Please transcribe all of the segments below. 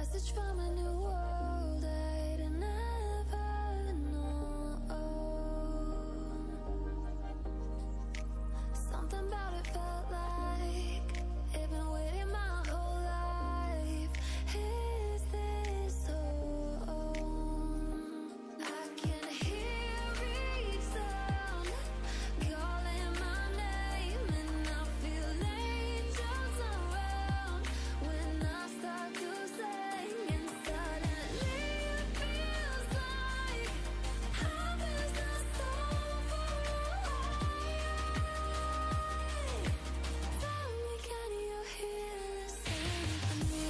message from a new world I'd never known. Something about it felt like it'd been waiting my whole life. Is this home? I can hear each sound calling my name, and I feel angels around when I start to sing, and suddenly it feels like heaven's not so far away. Tell me, can you hear the symphony?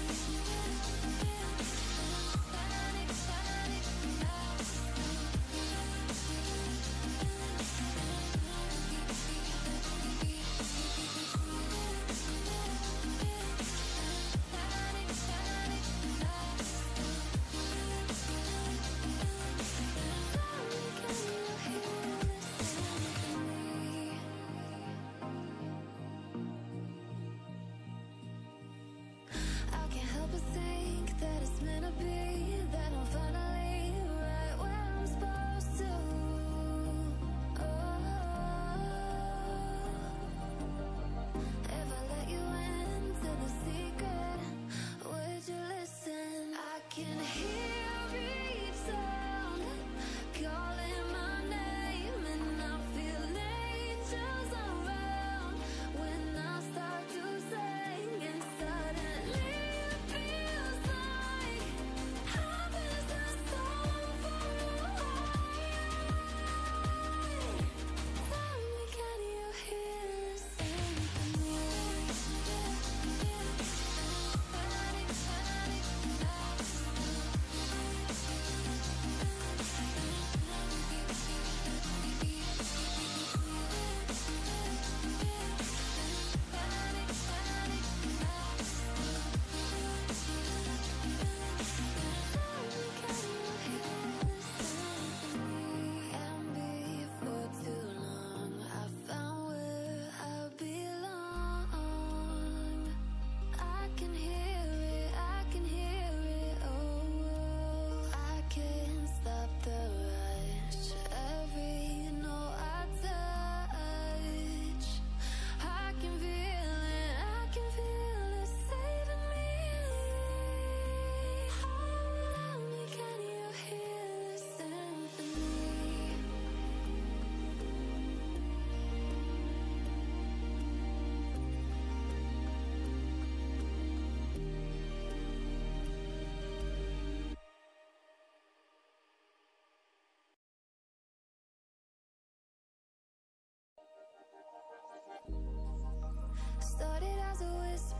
I can't help but think that it's meant to be, that I'm finally right where I'm supposed to. If I let you into the secret, would you listen? I can hear each sound calling my name, and I feel angels around when I start to sing, and suddenly it feels like heaven's not so far away. Tell me, can you hear the symphony? And before too long, I found where I belong. I can hear it, I can hear it, oh. I can't stop the rush, every note I touch. I can feel it saving me. Tell me, can you hear the symphony? Started as a whisper,